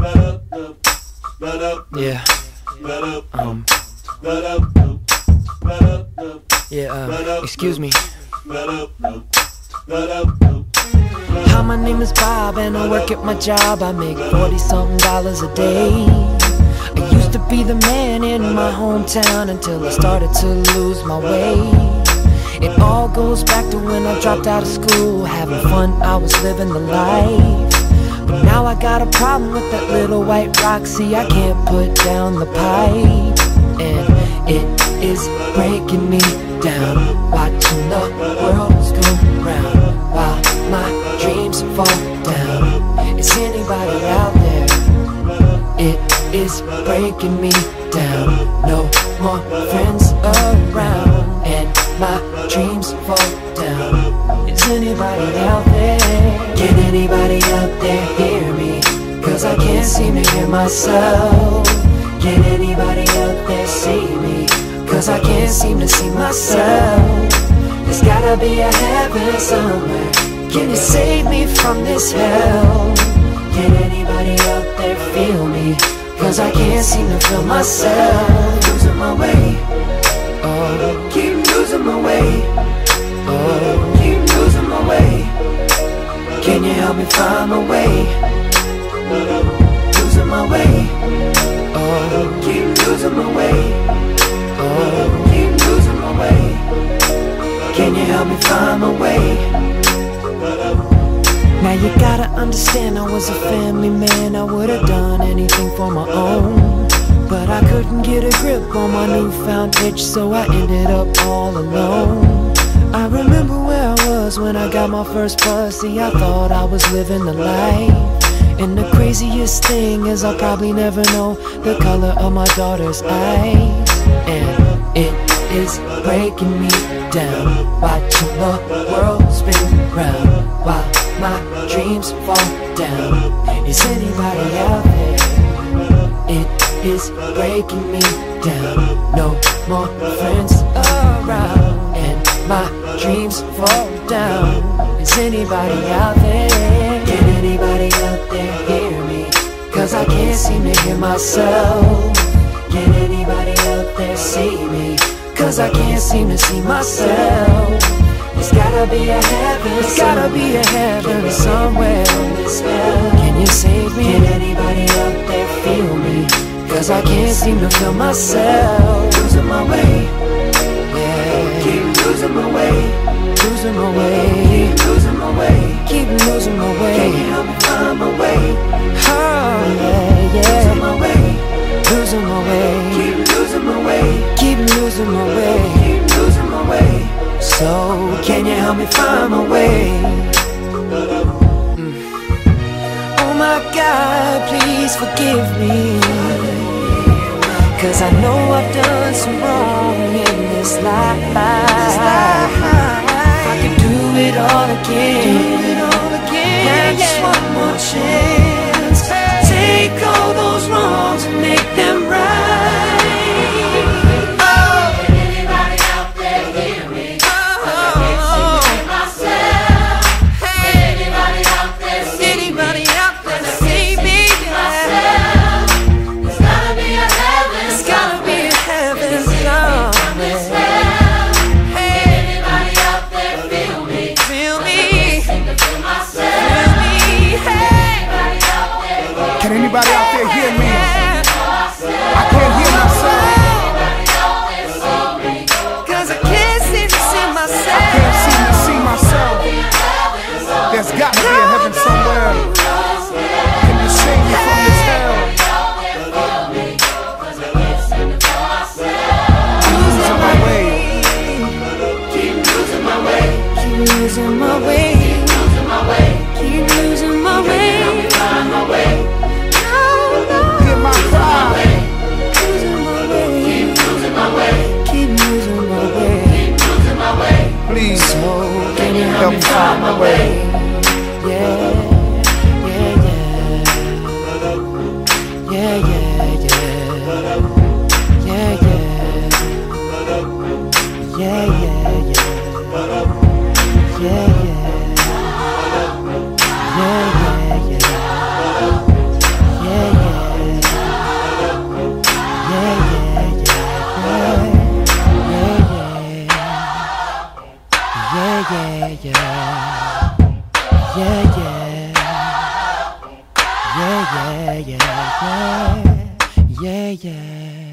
Yeah. Excuse me. Hi, my name is Bob and I work at my job. I make $40-something a day. I used to be the man in my hometown until I started to lose my way. It all goes back to when I dropped out of school. Having fun, I was living the life. But now I got a problem with that little white rock. See, I can't put down the pipe, and it is breaking me down. Watching the world spin round while my dreams fall down. Is anybody out there? It is breaking me down. No more friends around, and my dreams fall down. Is anybody out there? Can anybody out there hear me? Cause I can't seem to hear myself. Can anybody out there see me? Cause I can't seem to see myself. There's gotta be a heaven somewhere. Can you save me from this hell? Can anybody out there feel me? Cause I can't seem to feel myself. Losing my way. Oh, keep losing my way. Oh, keep losing my way. Can you help me find my way? Losing my way. Oh, keep losing my way. Oh, keep losing my way. Can you help me find my way? Now you gotta understand, I was a family man. I would've done anything for my own, but I couldn't get a grip on my newfound itch, so I ended up all alone. I remember where I was when I got my first buzz. See, I thought I was living the life, and the craziest thing is I'll probably never know the color of my daughter's eyes. And it is breaking me down, watching the world spin round while my dreams fall down. Is anybody out there? It is breaking me down. No more friends around, and my dreams fall down. Is anybody out there? Can anybody out there hear me? Cause I can't seem to hear myself. Can anybody out there see me? Cause I can't seem to see myself. There's gotta be a heaven. There's gotta be a heaven somewhere in this hell. Can you save me? Can anybody out there feel me? Cause I can't seem to feel myself. Losing my way. Yeah. Keep losing my way. Losing my way. Keep losing my way. Keep losing my way. Can you help me find my way? Oh yeah, yeah. Losing my way. Losing my way. Keep losing my way. Keep losing my way. Keep losing my way. So, can you help me find my way? Oh my God, please forgive me, cause I know I've done some wrong in this life. If I could do it all again, have just one more chance, take all those wrongs and make them right. yeah. Yeah, yeah. Yeah, yeah, yeah, yeah. Yeah, yeah.